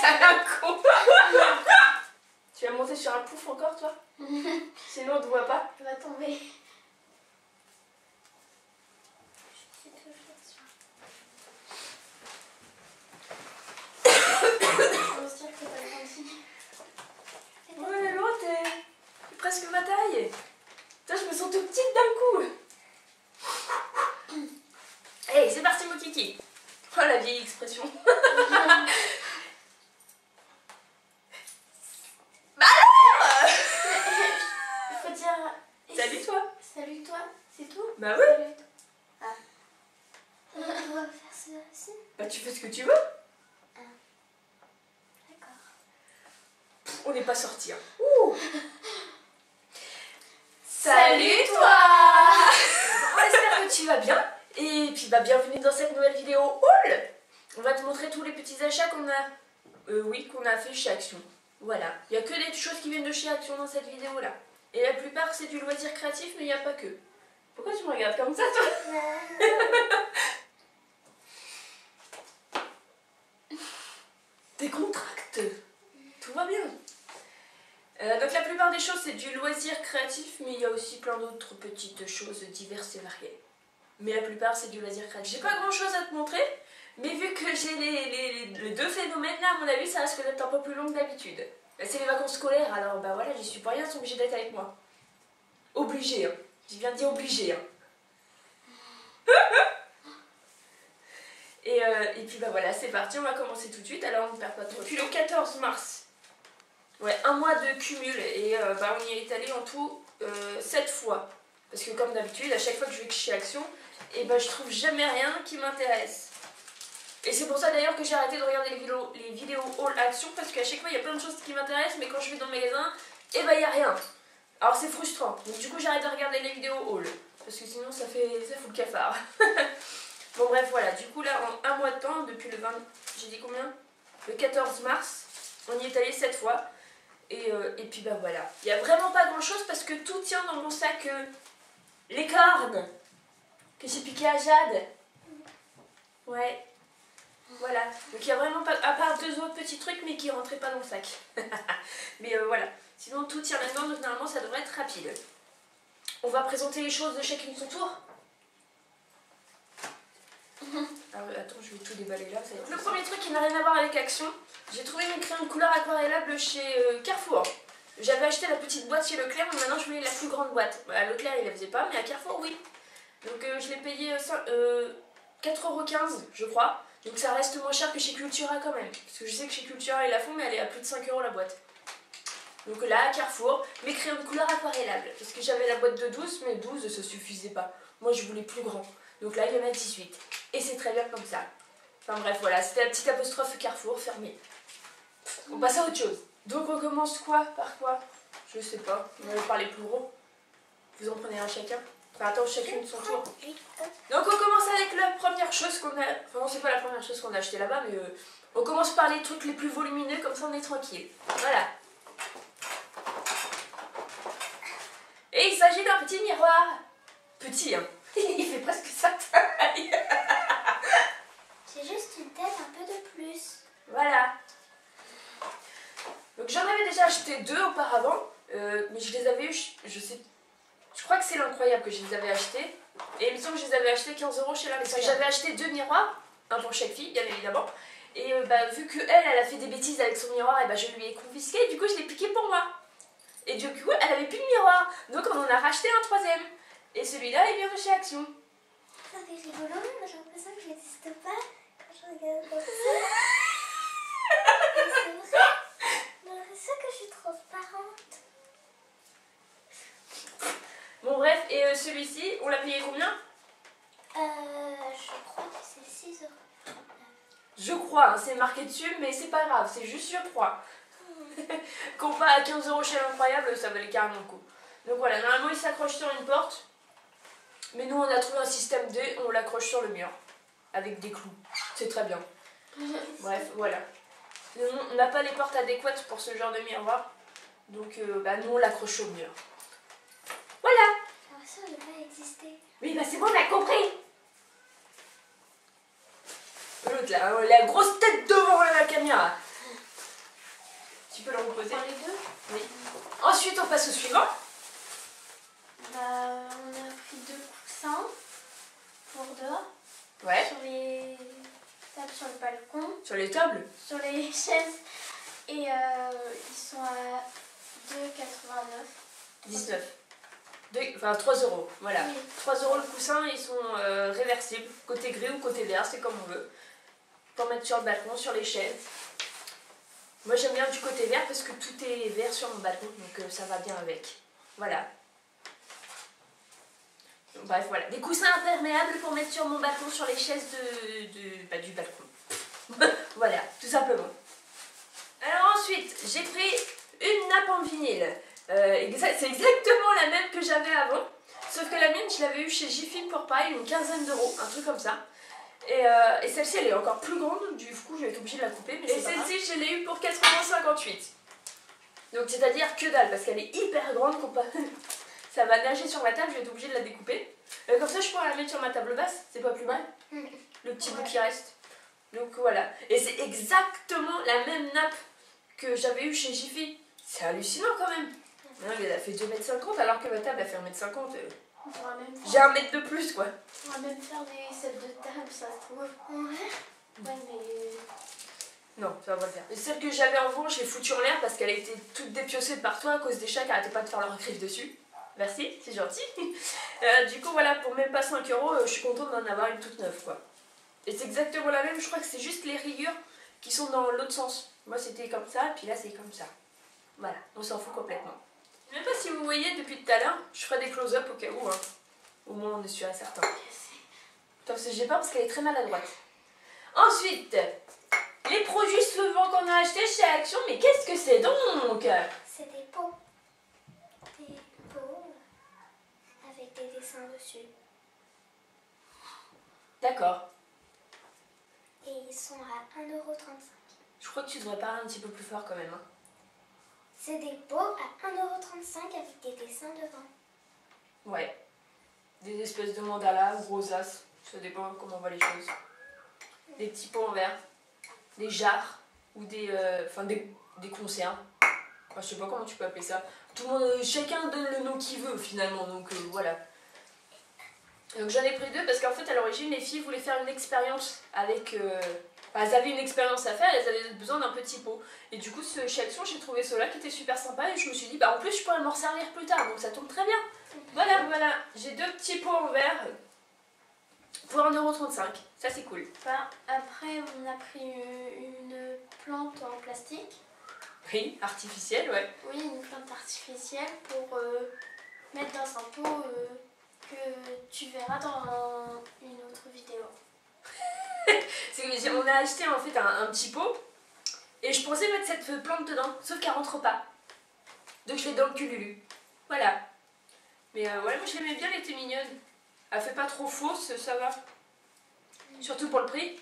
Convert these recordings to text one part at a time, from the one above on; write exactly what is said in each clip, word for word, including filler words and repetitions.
un con. Tu vas monter sur un pouf encore, toi? Sinon, on te voit pas. Je vais tomber. Ouais, l'autre est presque ma taille. Putain, je me sens toute petite d'un coup. Hey, c'est parti, mon kiki. Oh, la vieille expression. Bah alors. Il faut dire... Salut, toi. Salut, toi. C'est tout? Bah oui. Salut. Ah. On va faire ça aussi? Bah tu fais ce que tu veux. Ah. D'accord. On n'est pas sortis. Hein. Ouh. Salut, toi. On espère que tu vas bien. Et puis bah bienvenue dans cette nouvelle vidéo haul. On va te montrer tous les petits achats qu'on a euh, oui, qu'on a fait chez Action. Voilà. Il n'y a que des choses qui viennent de chez Action dans cette vidéo là. Et la plupart c'est du loisir créatif, mais il n'y a pas que. Pourquoi tu me regardes comme ça, toi? Décontracte. Tout va bien. Euh, donc la plupart des choses c'est du loisir créatif, mais il y a aussi plein d'autres petites choses diverses et variées. Mais la plupart c'est du loisir créatif. J'ai pas grand chose à te montrer, mais vu que j'ai les, les, les deux phénomènes là, à mon avis ça risque d'être un peu plus long que d'habitude. Là c'est les vacances scolaires, alors bah voilà, j'y suis pour rien, ils sont obligés d'être avec moi. Obligé, hein. Je viens de dire obligé, hein. Et, euh, et puis bah voilà, c'est parti, on va commencer tout de suite. Alors on ne perd pas trop. Depuis le quatorze mars, ouais, un mois de cumul, et euh, bah, on y est allé en tout euh, sept fois. Parce que comme d'habitude, à chaque fois que je vais chez Action, et bah, je trouve jamais rien qui m'intéresse. Et c'est pour ça d'ailleurs que j'ai arrêté de regarder les vidéos, les vidéos haul Action, parce qu'à chaque fois il y a plein de choses qui m'intéressent, mais quand je vais dans le magasin, et bah il n'y a rien. Alors c'est frustrant. Donc du coup j'arrête de regarder les vidéos haul, parce que sinon ça fait ça fout le cafard. Bon bref voilà, du coup là en un mois de temps, depuis le vingt, j'ai dit combien? Le quatorze mars, on y est allé sept fois. Et, euh, et puis bah voilà, il n'y a vraiment pas grand chose parce que tout tient dans mon sac. Euh, les cornes que j'ai piquées à Jade. Ouais. Voilà, donc il n'y a vraiment pas, à part deux autres petits trucs mais qui ne rentraient pas dans le sac. Mais euh, voilà, sinon tout tient là-dedans, donc normalement ça devrait être rapide. On va présenter les choses de chacune son tour. Ah ouais, attends, je vais tout déballer là. Ça va être le premier truc qui n'a rien à voir avec Action, j'ai trouvé mes crayons de couleur aquarellable chez euh, Carrefour. J'avais acheté la petite boîte chez Leclerc, mais maintenant je voulais la plus grande boîte. À Leclerc il ne la faisait pas, mais à Carrefour oui. Donc euh, je l'ai payé euh, quatre euros quinze je crois. Donc ça reste moins cher que chez Cultura quand même. Parce que je sais que chez Cultura ils la font, mais elle est à plus de cinq euros la boîte. Donc là à Carrefour, mes crayons de couleur aquarellables. Parce que j'avais la boîte de douze, mais douze ça suffisait pas. Moi je voulais plus grand. Donc là il y en a dix-huit. Et c'est très bien comme ça. Enfin bref, voilà, c'était la petite apostrophe Carrefour fermée. On passe à autre chose. Donc on commence quoi? Par quoi? Je sais pas. On va parler plus gros. Vous en prenez un chacun. Enfin attends, chacune son tour. Donc on commence avec la première chose qu'on a... Enfin non, c'est pas la première chose qu'on a acheté là-bas, mais euh, on commence par les trucs les plus volumineux, comme ça on est tranquille. Voilà. Et il s'agit d'un petit miroir. Petit, hein. Il fait presque sa taille. C'est juste une tête un peu de plus. Voilà. Donc j'en avais déjà acheté deux auparavant, euh, mais je les avais eu, je, je sais, je crois que c'est l'incroyable que je les avais achetés. Et il me semble que je les avais achetés quinze euros chez la Parce que j'avais acheté deux miroirs, un pour chaque fille, bien évidemment. Et euh, bah, vu qu'elle, elle a fait des bêtises avec son miroir, et bah, je lui ai confisqué, et du coup je l'ai piqué pour moi. Et du coup, elle avait plus de miroir, donc on en a racheté un troisième. Et celui-là, il vient de chez Action. Ça fait rigolo, mais j'ai l'impression que je n'existe pas quand je regarde comme ça. C'est vrai, j'ai l'impression que je suis transparente. Bon bref, et euh, celui-ci, on l'a payé combien? Euh, je crois que c'est six euros. Je crois, hein, c'est marqué dessus, mais c'est pas grave, c'est juste je crois. Comparé à quinze euros chez l'Incroyable, ça valait carrément le coup. Donc voilà, normalement il s'accroche sur une porte. Mais nous on a trouvé un système D, on l'accroche sur le mur. Avec des clous. C'est très bien. Bref, voilà. On n'a pas les portes adéquates pour ce genre de miroir. Donc euh, bah, nous on l'accroche au mur. Voilà. J'ai l'impression de ne pas exister. Oui bah c'est bon, on a compris. L'autre là, la grosse tête devant la caméra. peux le reposer. Prends les deux. Oui. Ensuite, on passe au suivant. Bah, on a pris deux coussins pour dehors. Ouais. Sur les tables sur le balcon. Sur les tables. Sur les chaises. Et euh, ils sont à deux quatre-vingt-neuf. dix-neuf. Deux, enfin trois euros. Voilà. Oui. trois euros le coussin, ils sont euh, réversibles. Côté gris ou côté vert, c'est comme on veut. Pour mettre sur le balcon, sur les chaises. Moi j'aime bien du côté vert parce que tout est vert sur mon balcon. Donc euh, ça va bien avec. Voilà. Bref, voilà. Des coussins imperméables pour mettre sur mon balcon, sur les chaises de, de, bah, du balcon. Voilà, tout simplement. Alors ensuite, j'ai pris une nappe en vinyle. Euh, exa c'est exactement la même que j'avais avant. Sauf que la mienne, je l'avais eue chez Jiffy pour pareil, une quinzaine d'euros, un truc comme ça. Et, euh, et celle-ci, elle est encore plus grande, du coup, j'ai été obligée de la couper. Mais et celle-ci, je l'ai eue pour quatre euros cinquante-huit. Donc c'est-à-dire que dalle, parce qu'elle est hyper grande comparée. Ça va nager sur ma table, je vais être obligée de la découper. Euh, comme ça, je pourrais la mettre sur ma table basse, c'est pas plus mal. Le petit bout qui reste. Donc voilà. Et c'est exactement la même nappe que j'avais eue chez Jiffy. C'est hallucinant quand même. Non, mais elle a fait deux mètres cinquante alors que ma table a fait un mètre cinquante. J'ai un mètre de plus quoi. On va même faire des sets de table, ça se trouve. Ouais. Ouais, mais. Non, ça va pas le faire. Et celle que j'avais en revanche, je l'ai foutue en l'air parce qu'elle a été toute dépiocée de partout à cause des chats qui arrêtaient pas de faire leur griffe dessus. Merci, c'est gentil. Euh, du coup, voilà, pour même pas cinq euros, je suis contente d'en avoir une toute neuve quoi. Et c'est exactement la même, je crois que c'est juste les rayures qui sont dans l'autre sens. Moi c'était comme ça, puis là c'est comme ça. Voilà, on s'en fout complètement. Je ne sais pas si vous voyez depuis tout à l'heure, je ferai des close-up au cas où, hein. Au moins on est sûr et certain. Attends, j'ai peur parce qu'elle est très maladroite. Ensuite, les produits souvent qu'on a achetés chez Action, mais qu'est-ce que c'est donc? C'est des pots. Des pots avec des dessins dessus. D'accord. Et ils sont à un euro trente-cinq. Je crois que tu devrais parler un petit peu plus fort quand même. Hein. C'est des pots à un euro trente-cinq avec des dessins devant. Ouais. Des espèces de mandalas ou rosaces. Ça dépend comment on voit les choses. Des petits pots en verre. Des jarres. Ou des, euh, enfin des, des conserves. Enfin, je sais pas comment tu peux appeler ça. Tout le monde, chacun donne le nom qu'il veut finalement. Donc euh, voilà. Donc j'en ai pris deux parce qu'en fait à l'origine les filles voulaient faire une expérience avec... Euh, enfin, elles avaient une expérience à faire, elles avaient besoin d'un petit pot. Et du coup ce, chez Action j'ai trouvé ceux-là qui étaient super sympas et je me suis dit bah en plus je pourrais m'en servir plus tard donc ça tombe très bien. Voilà, voilà, j'ai deux petits pots en verre pour un euro trente-cinq, ça c'est cool. Enfin, après on a pris une, une plante en plastique. Oui, artificielle, ouais. Oui, une plante artificielle pour euh, mettre dans un pot... Euh, que tu verras dans une autre vidéo. On a acheté en fait un, un petit pot et je pensais mettre cette plante dedans, sauf qu'elle rentre pas. Donc je l'ai dans le cululu. Voilà. Mais euh, ouais, moi je l'aimais bien, elle était mignonne. Elle fait pas trop fausse, ça va. Surtout pour le prix.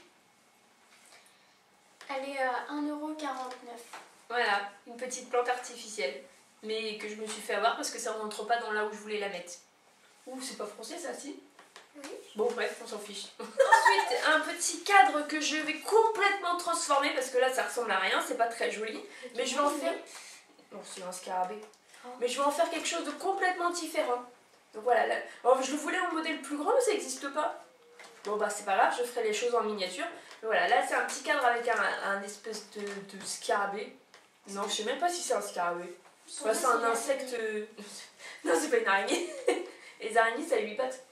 Elle est à un euro quarante-neuf. Voilà, une petite plante artificielle. Mais que je me suis fait avoir parce que ça rentre pas dans là où je voulais la mettre. Ouh, c'est pas français ça, si? Oui. Bon, bref, on s'en fiche. Ensuite, un petit cadre que je vais complètement transformer parce que là, ça ressemble à rien, c'est pas très joli. Mais je vais en faire... Non, c'est un scarabée. Oh. Mais je vais en faire quelque chose de complètement différent. Donc voilà, là... oh, je le voulais en modèle plus grand, mais ça n'existe pas. Bon, bah, c'est pas grave, je ferai les choses en miniature. Mais voilà, là, c'est un petit cadre avec un, un espèce de, de scarabée. Non, je sais même pas si c'est un scarabée. Enfin, c'est un insecte... Non, c'est pas une araignée. Les araignées, ça a huit pattes.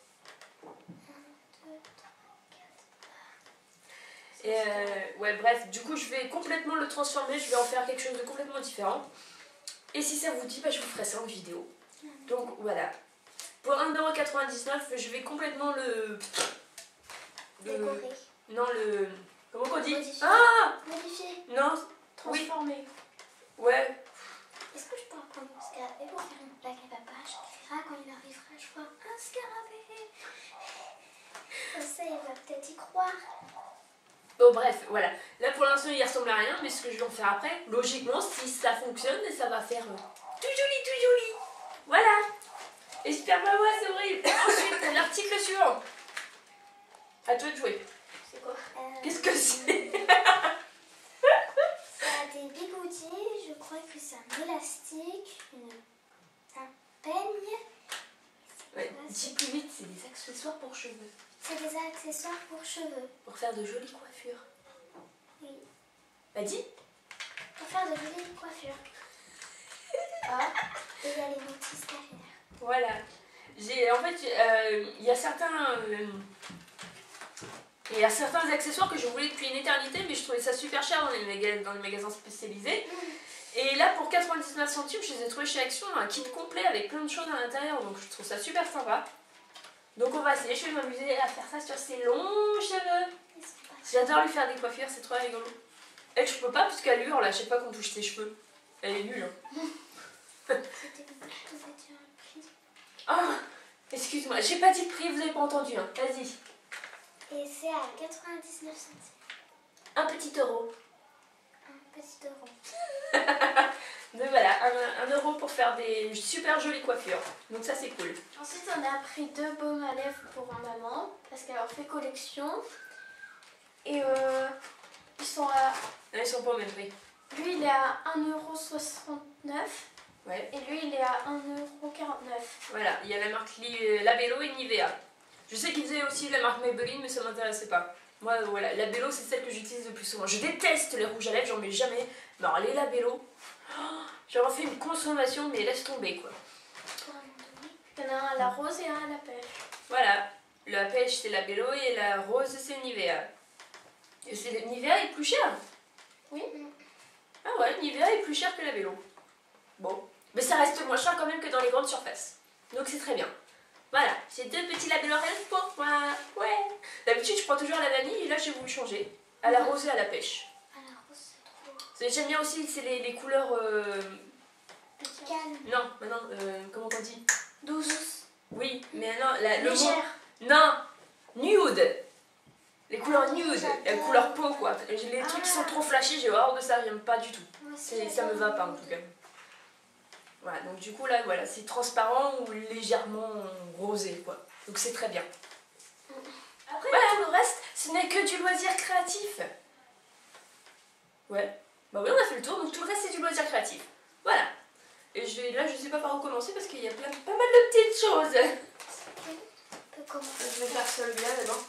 Et euh, ouais, bref, du coup, je vais complètement le transformer. Je vais en faire quelque chose de complètement différent. Et si ça vous dit, bah, je vous ferai ça en vidéo. Donc, voilà. Pour un euro quatre-vingt-dix-neuf, je vais complètement le... le... Décorer. Non, le... Comment on dit? Modifier. Ah Modifier. Non. Transformer. Oui. Ouais. Est-ce que je peux reprendre mon scarabée pour faire une plaque à papa? Je verrai quand il arrivera, je vois un scarabée. Comme ça, il va peut-être y croire. Bon, bref, voilà. Là, pour l'instant, il ressemble à rien, mais ce que je vais en faire après, logiquement, si ça fonctionne, ça va faire euh, tout joli, tout joli. Voilà. Et super pas moi, c'est horrible. Ensuite, l'article suivant. À toi de jouer. C'est quoi? euh... Qu'est-ce que c'est? Ça a des bigoudis, je crois que c'est un élastique, une, un peigne. Ouais, dis plus vite, c'est des accessoires pour cheveux. C'est des accessoires pour cheveux. Pour faire de jolies coiffures. Oui. Bah dis. Pour faire de jolies coiffures. Ah, et il y a les multiscalaires. Voilà. J'ai, en fait, il euh, y a certains... Euh, il y a certains accessoires que je voulais depuis une éternité, mais je trouvais ça super cher dans les, magas, dans les magasins spécialisés. Et là, pour quatre-vingt-dix-neuf centimes, je les ai trouvés chez Action, un kit complet avec plein de choses à l'intérieur, donc je trouve ça super sympa. Donc on va essayer, je vais m'amuser à faire ça sur ses longs cheveux. J'adore lui faire des coiffures, c'est trop rigolo. Et je peux pas parce qu'elle hurle à chaque fois qu'on touche ses cheveux. Elle est nulle. Hein. C'était pour te dire un prix. Oh, excuse-moi, j'ai pas dit le prix, vous avez pas entendu, hein. Vas-y. Et c'est à quatre-vingt-dix-neuf centimes. Un petit euro. Un petit euro. Donc voilà, un, un euro pour faire des super jolies coiffures. Donc ça c'est cool. Ensuite on a pris deux baumes à lèvres pour maman parce qu'elle en fait collection. Et euh, ils sont à... Non, ils sont pas au même prix. Lui il est à un euro soixante-neuf. Ouais. Et lui il est à un euro quarante-neuf. Voilà, il y a la marque Labello et Nivea. Je sais qu'ils faisaient aussi la marque Maybelline, mais ça m'intéressait pas. Moi, voilà, Labello, c'est celle que j'utilise le plus souvent. Je déteste les rouges à lèvres, j'en mets jamais. Mais alors, les Labello, oh, j'en refais une consommation, mais laisse tomber, quoi. Il y en a un à la rose et un à la pêche. Voilà, la pêche, c'est Labello et la rose, c'est Nivea. Et c'est Nivea est plus cher. Oui. Ah ouais, Nivea est plus cher que Labello. Bon, mais ça reste moins cher quand même que dans les grandes surfaces. Donc c'est très bien. Voilà, c'est deux petits Labello Rêve pour moi. Ouais. D'habitude, je prends toujours à la vanille et là, j'ai voulu changer. À la rose et à la pêche. À la rose, c'est trop. J'aime bien aussi, c'est les, les couleurs... Euh... Calme. Non, maintenant, euh, comment on dit? douze. Oui, mais non, la, le mot... Légère. Non, nude. Les couleurs Ah, nude, j'adore. les couleurs peau, quoi. Les trucs qui sont trop flashés, j'ai horreur de ça, j'aime pas du tout. Moi aussi, C'est- Ça me va pas, en tout cas. Voilà, donc du coup, là, voilà, c'est transparent ou légèrement rosé, quoi. Donc c'est très bien. Après, voilà, le reste, ce n'est que du loisir créatif. Ouais. Bah oui, on a fait le tour, donc tout le reste, c'est du loisir créatif. Voilà. Et je, là, je sais pas par où commencer parce qu'il y a plein, pas mal de petites choses. On peut commencer. Je vais faire celui-là d'abord.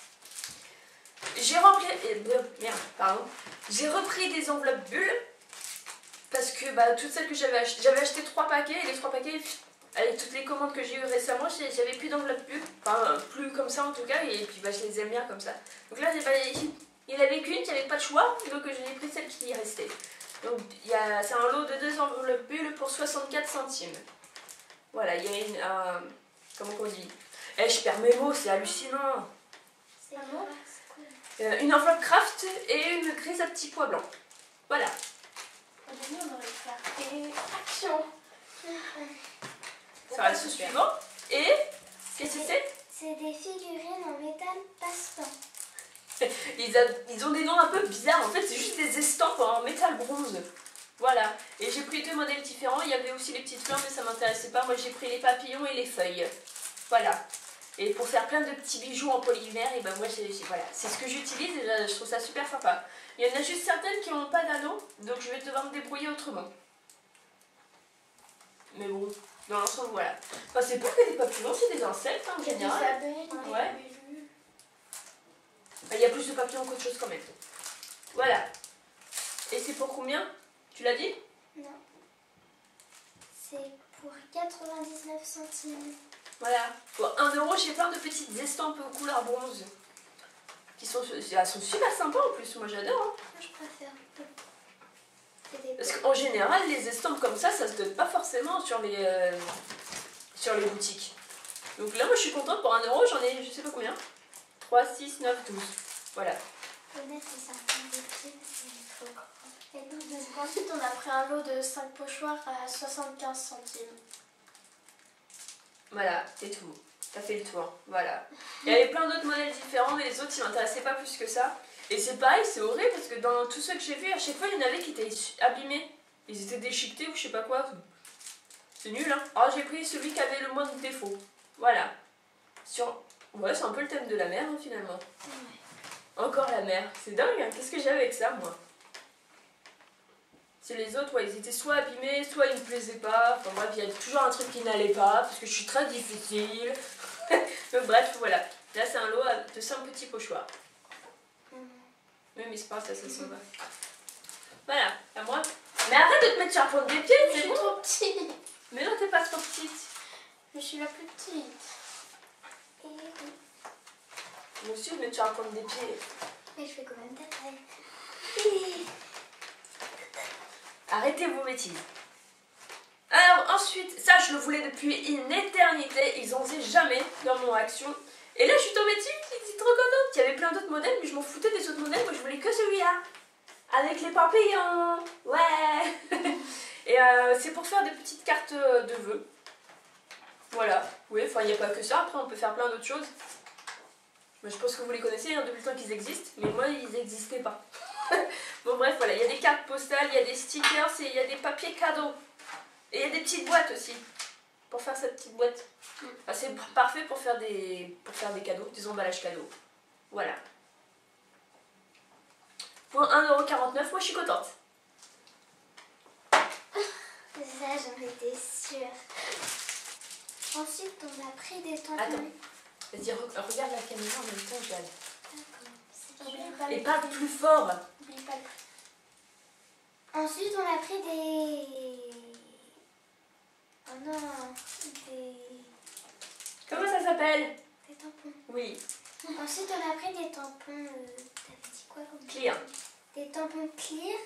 J'ai rempli... euh, merde, pardon. J'ai repris des enveloppes bulles. Parce que bah, toutes celles que j'avais achetées... J'avais acheté trois paquets et les trois paquets... Avec toutes les commandes que j'ai eues récemment, j'avais plus d'enveloppes bulles. Enfin, plus comme ça en tout cas. Et puis bah, je les aime bien comme ça. Donc là, pas... il n'y en avait qu'une, il n'y avait pas de choix. Donc j'ai pris celle qui restait. Donc a... c'est un lot de deux enveloppes bulles pour soixante-quatre centimes. Voilà, il y a une... Un... Comment on dit? Eh, je perds mes mots, c'est hallucinant. C'est Ah bon? cool. Euh, une enveloppe craft et une grise à petits pois blancs. Voilà. Au début, on aurait pu faire et action. Ça reste le suivant. Et qu'est-ce que c'est? C'est des figurines en métal passe-temps. ils, a- ils ont des noms un peu bizarres. En fait, c'est juste des estampes en métal bronze. Voilà. Et j'ai pris deux modèles différents. Il y avait aussi les petites fleurs, mais ça m'intéressait pas. Moi, j'ai pris les papillons et les feuilles. Voilà. Et pour faire plein de petits bijoux en polymère, et ben moi, c'est voilà. C'est ce que j'utilise et je trouve ça super sympa. Il y en a juste certaines qui n'ont pas d'anneau, donc je vais devoir me débrouiller autrement. Mais bon, dans l'ensemble, voilà. Enfin, c'est pas que des papillons, c'est des insectes hein, en Il y a des général. abeilles, des Ouais. libellules. Il y a plus de papillons qu'autre chose quand même. Voilà. Et c'est pour combien? Tu l'as dit? Non. C'est pour quatre-vingt-dix-neuf centimes. Voilà. Pour un euro, j'ai plein de petites estampes aux couleurs bronze. Qui sont, elles sont super sympas en plus, moi j'adore. Hein. Moi, je préfère. C'est des Parce qu'en général, les estampes comme ça, ça se donne pas forcément sur les, euh, sur les boutiques. Donc là, moi je suis contente, pour un euro, j'en ai je sais pas combien. trois, six, neuf, douze. Voilà. honnête, c'est un peu des petits, c'est trop grand. Et nous, de Ensuite, on a pris un lot de cinq pochoirs à soixante-quinze centimes. Voilà, c'est tout. T'as fait le tour. Voilà. Il y avait plein d'autres modèles différents, mais les autres, ils m'intéressaient pas plus que ça. Et c'est pareil, c'est horrible parce que dans tous ceux que j'ai vus, à chaque fois, il y en avait qui étaient abîmés. Ils étaient déchiquetés ou je sais pas quoi. C'est nul, hein. Alors j'ai pris celui qui avait le moins de défauts. Voilà. Sur... Ouais, c'est un peu le thème de la mer, hein, finalement. Ouais. Encore la mer. C'est dingue, hein. Qu'est-ce que j'ai avec ça, moi? C'est les autres, ouais, ils étaient soit abîmés, soit ils me plaisaient pas. Enfin bref, il y a toujours un truc qui n'allait pas, parce que je suis très difficile. Donc bref, voilà. Là, c'est un lot de cinq petits pochoirs. Mmh. Oui, mais c'est pas ça, ça s'en va. Voilà, à moi. Mais arrête de te mettre sur la pointe des pieds, Je c'est suis bon. trop petite. Mais non, t'es pas trop petite. Je suis la plus petite. Et oui. Moi aussi, je me mets sur la pointe des pieds. Mais je fais quand même ta taille. Arrêtez vos bêtises. Alors ensuite, ça je le voulais depuis une éternité, ils en faisaient jamais dans mon action. Et là je suis tombée dessus, j'étais trop contente. Il y avait plein d'autres modèles, mais je m'en foutais des autres modèles, moi je voulais que celui-là. Avec les papillons, ouais. Et euh, c'est pour faire des petites cartes de vœux. Voilà, oui, enfin il n'y a pas que ça, après on peut faire plein d'autres choses. Moi, je pense que vous les connaissez, hein, depuis le temps qu'ils existent, mais moi ils n'existaient pas. Bon bref, voilà, il y a des cartes postales, il y a des stickers et il y a des papiers cadeaux. Et il y a des petites boîtes aussi, pour faire cette petite boîte. Enfin, c'est parfait pour faire, des, pour faire des cadeaux, des emballages cadeaux. Voilà. Pour un euro quarante-neuf, moi je suis contente. Ça, j'en étais sûre. Ensuite, on a pris des tampons. Attends, vas-y, re regarde la caméra en même temps, Jade. D'accord. Et parle plus fort. N'oublie pas le prix. Ensuite, on a pris des... Oh non, des... Comment ça s'appelle? Des tampons. Oui, Ensuite, on a pris des tampons... Euh... T'avais dit quoi comme clear. Des tampons clear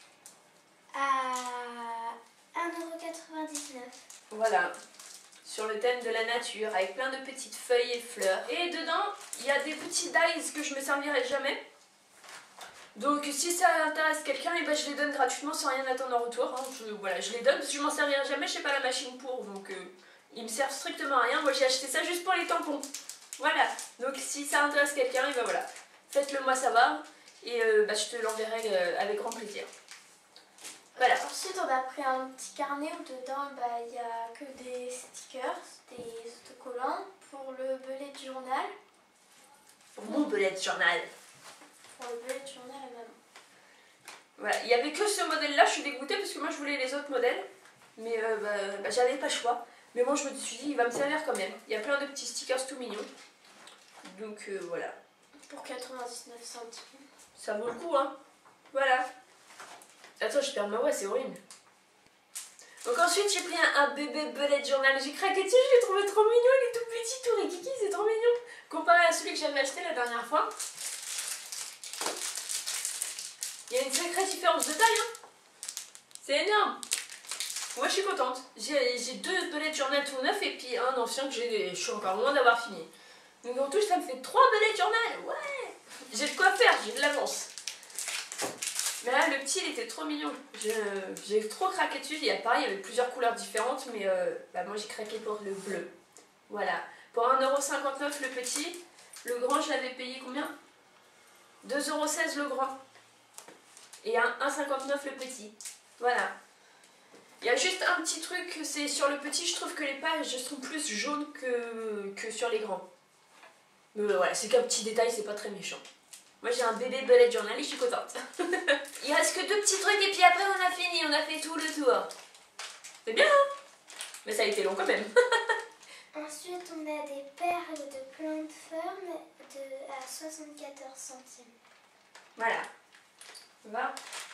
à un euro quatre-vingt-dix-neuf. Voilà, sur le thème de la nature, avec plein de petites feuilles et fleurs. Et dedans, il y a des petits dies que je me servirai jamais. Donc si ça intéresse quelqu'un, et ben je les donne gratuitement sans rien attendre en retour. Hein. Je, voilà, je les donne parce que je m'en servirai jamais, je sais pas la machine pour, donc euh, ils me servent strictement à rien. Moi j'ai acheté ça juste pour les tampons. Voilà, donc si ça intéresse quelqu'un, et ben voilà, faites-le moi savoir et euh, bah, je te l'enverrai euh, avec grand plaisir. Voilà. Ensuite, on a pris un petit carnet où dedans, bah, il n'y a que des stickers, des autocollants pour le bullet journal. Pour mon bullet journal. Pour le bullet journal à maman. Voilà, il n'y avait que ce modèle-là, je suis dégoûtée parce que moi je voulais les autres modèles, mais euh, bah, bah, j'avais pas le choix. Mais moi je me suis dit, il va me servir quand même. Il y a plein de petits stickers tout mignons. Donc euh, voilà. Pour quatre-vingt-dix-neuf centimes. Ça vaut le coup, hein. Voilà. Attends, je perds ma voix, c'est horrible. Donc ensuite, j'ai pris un, un bébé bullet journal. J'ai craqué dessus, je l'ai trouvé trop mignon. Il est tout petit, tout rikiki, c'est trop mignon. Comparé à celui que j'avais acheté la dernière fois. Il y a une sacrée différence de taille, hein. C'est énorme. Moi, je suis contente. J'ai deux bullet journal tout neufs et puis un ancien que j'ai. Je suis encore loin d'avoir fini. Donc en tout, ça me fait trois bullet journal. Ouais. J'ai de quoi faire, j'ai de l'avance. Mais là, le petit, il était trop mignon. J'ai trop craqué dessus. Il y a pareil, il y avait plusieurs couleurs différentes, mais euh, bah, moi, j'ai craqué pour le bleu. Voilà. Pour un euro cinquante-neuf le petit. Le grand, je l'avais payé combien? deux euros seize le grand. Et un un euro cinquante-neuf le petit. Voilà. Il y a juste un petit truc, c'est sur le petit, je trouve que les pages sont plus jaunes que, que sur les grands. Mais voilà, c'est qu'un petit détail, c'est pas très méchant. Moi j'ai un bébé bullet journal et je suis contente. Il reste que deux petits trucs et puis après on a fini, on a fait tout le tour. C'est bien, hein? Mais ça a été long quand même. Ensuite, on a des perles de plantes fermes de, à soixante-quatorze centimes. Voilà. Voilà.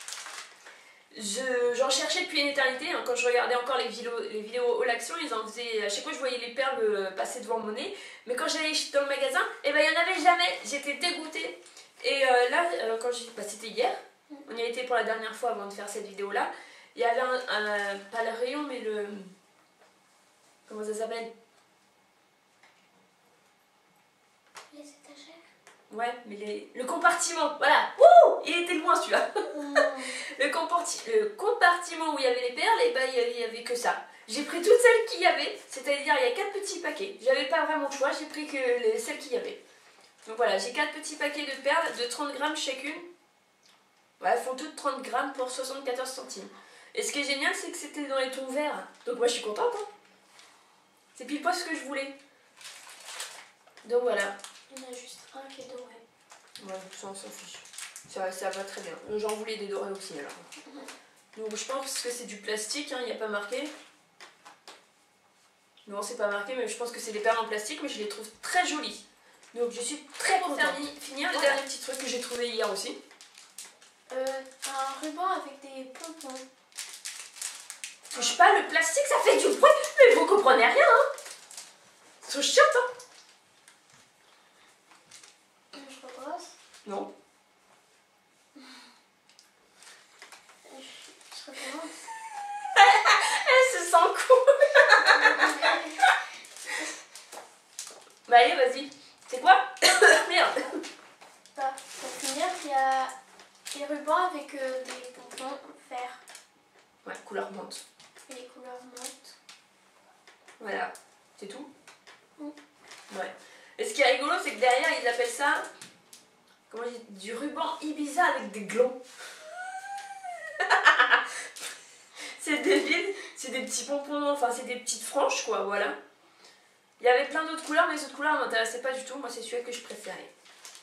J'en je, cherchais depuis une éternité, hein, quand je regardais encore les vidéos, les vidéos All Action, ils en faisaient, à chaque fois je voyais les perles passer devant mon nez, mais quand j'allais dans le magasin, eh ben, il n'y en avait jamais, j'étais dégoûtée. Et euh, là, euh, quand j'ai, bah, c'était hier, on y a été pour la dernière fois avant de faire cette vidéo là, il y avait un, un pas le rayon mais le, comment ça s'appelle? Les étagères. Ouais, mais les... le compartiment, voilà. Wouh, il était loin celui-là. Mmh. le, comparti... le compartiment où il y avait les perles, et ben il y avait que ça. J'ai pris toutes celles qu'il y avait, c'est-à-dire il y a quatre petits paquets. J'avais pas vraiment le choix, j'ai pris que les... celles qu'il y avait. Donc voilà, j'ai quatre petits paquets de perles de trente grammes chacune. Ouais, elles font toutes trente grammes pour soixante-quatorze centimes. Et ce qui est génial, c'est que c'était dans les tons verts. Donc moi je suis contente. Hein. C'est pile pas ce que je voulais. Donc voilà. Il y en a juste un qui est doré. Ouais, ça on s'en fiche. Ça, ça va très bien. J'en voulais des dorés aussi alors. Donc je pense que c'est du plastique, il hein, n'y a pas marqué. Non, c'est pas marqué, mais je pense que c'est des perles en plastique, mais je les trouve très jolies. Donc je suis très contente. Pour finir, le dernier petit truc que j'ai trouvé hier aussi. Euh, un ruban avec des pompons. Touche pas le plastique, ça fait du bruit, mais vous comprenez rien, hein. C'est chiant, hein. Je recommence. Non. Je recommence. Elle se sent cool. Bah allez, vas-y. C'est quoi? Merde. Bah, pour finir, il y a des rubans avec euh, des pompons verts. Ouais, couleur menthe. Et les couleurs menthe. Voilà. C'est tout? Mm. Ouais. Et ce qui est rigolo, c'est que derrière, ils appellent ça... Comment on dit? Du ruban Ibiza avec des glands. C'est débile. C'est des petits pompons, enfin c'est des petites franges, quoi, voilà. Il y avait plein d'autres couleurs, mais les autres couleurs ne m'intéressaient pas du tout. Moi, c'est celui que je préférais.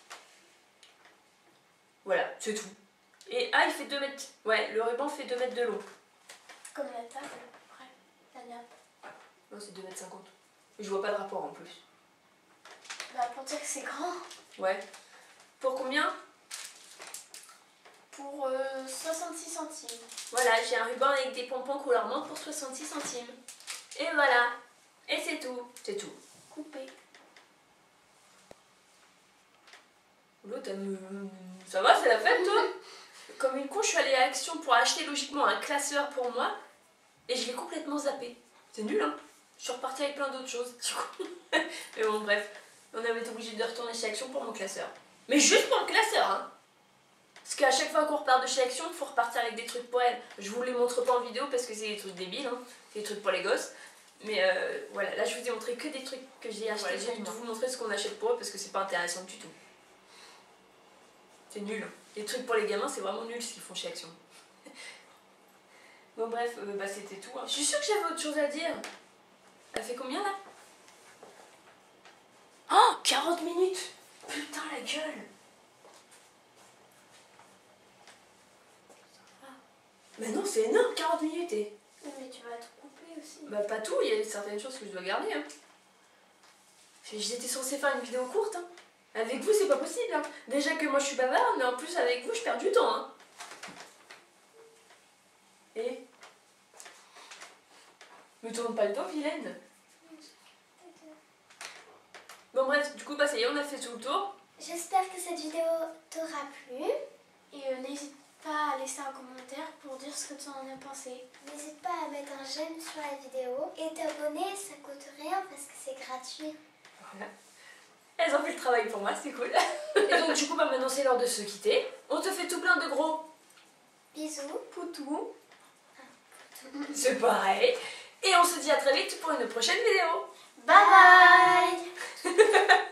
Voilà, c'est tout. Et ah, il fait deux mètres. Ouais, le ruban fait deux mètres de long. Comme la table, après, la nappe. Non, c'est deux mètres cinquante. Je vois pas de rapport en plus. Bah, pour dire que c'est grand. Ouais. Pour combien? Pour euh, soixante-six centimes. Voilà, j'ai un ruban avec des pompons couleur menthe pour soixante-six centimes. Et voilà. Et c'est tout. C'est tout. Coupé. L'autre, elle me... Ça va, c'est la fête, toi? Comme une con, je suis allée à Action pour acheter logiquement un classeur pour moi. Et je l'ai complètement zappé. C'est nul, hein? Je suis repartie avec plein d'autres choses, du coup. Mais bon, bref. On avait été obligé de retourner chez Action pour mon classeur. Mais juste pour le classeur, hein? Parce qu'à chaque fois qu'on repart de chez Action, il faut repartir avec des trucs pour elle. Je vous les montre pas en vidéo parce que c'est des trucs débiles, hein. C'est des trucs pour les gosses. Mais euh, voilà, là je vous ai montré que des trucs que j'ai achetés. Voilà, j'ai envie de vous montrer ce qu'on achète pour eux parce que c'est pas intéressant du tout. C'est nul. Les trucs pour les gamins, c'est vraiment nul ce qu'ils font chez Action. Bon bref, euh, bah c'était tout. Hein. Je suis sûre que j'avais autre chose à dire. Elle fait combien là? Oh, quarante minutes. Putain la gueule. Mais non, c'est énorme, quarante minutes et... Mais tu vas te couper aussi. Bah pas tout, il y a certaines choses que je dois garder. Hein. J'étais censée faire une vidéo courte. Hein. Avec vous, c'est pas possible. Hein. Déjà que moi je suis bavarde, mais en plus avec vous, je perds du temps. Hein. Et... Me tourne pas le dos, vilaine. Bon bref, du coup, bah ça y est, on a fait tout le tour. J'espère que cette vidéo t'aura plu. Et euh, n'hésite pas à laisser un commentaire pour dire ce que tu en as pensé. N'hésite pas à mettre un j'aime sur la vidéo et t'abonner, ça coûte rien parce que c'est gratuit. Voilà. Elles ont fait le travail pour moi, c'est cool. Et donc du coup, bah, maintenant c'est l'heure de se quitter. On te fait tout plein de gros Bisous. poutous. C'est pareil. Et on se dit à très vite pour une prochaine vidéo. Bye bye.